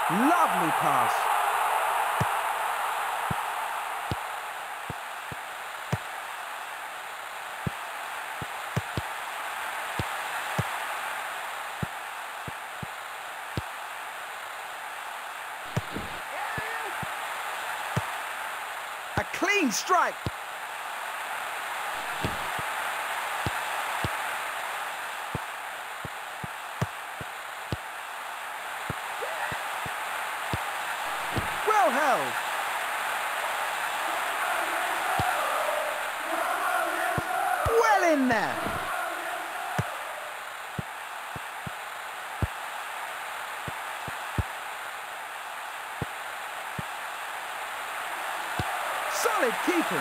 Lovely pass. A clean strike. Well held. Well in there. Solid keeping.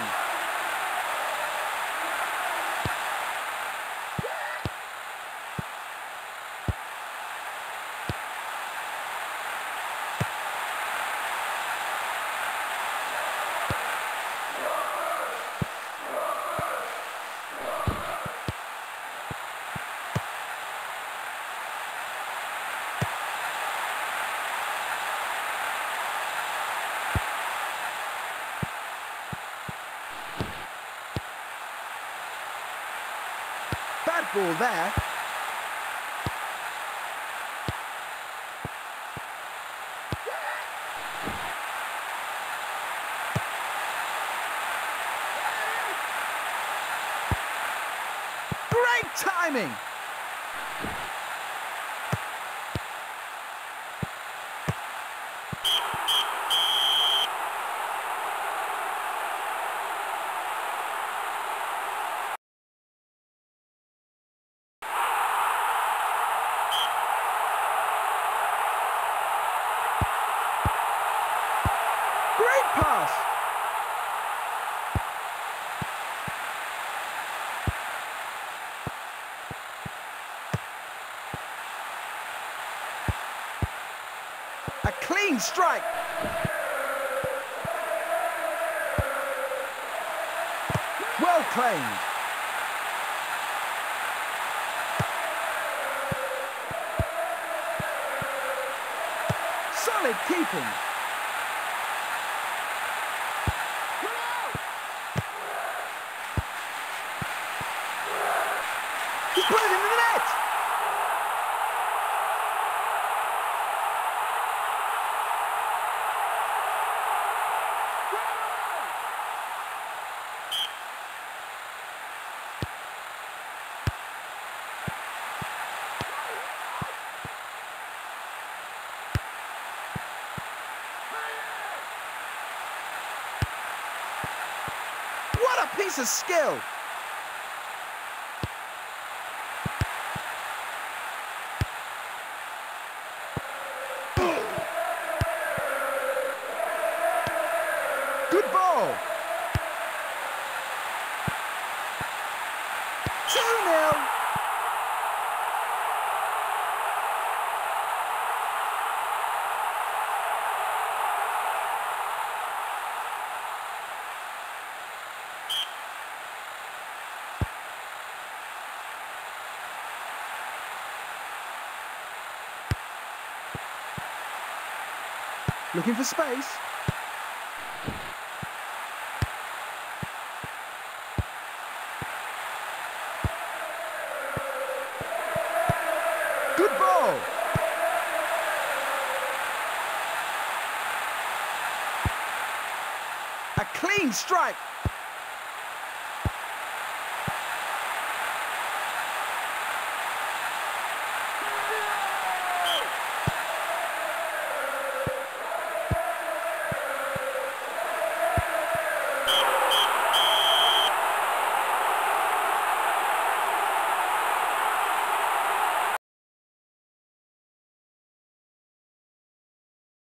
Bad ball there. Great timing. Great pass. A clean strike. Well claimed. Solid keeping. He's put it in the net. What a piece of skill. Good ball. 2-0. Looking for space. Good ball. A clean strike.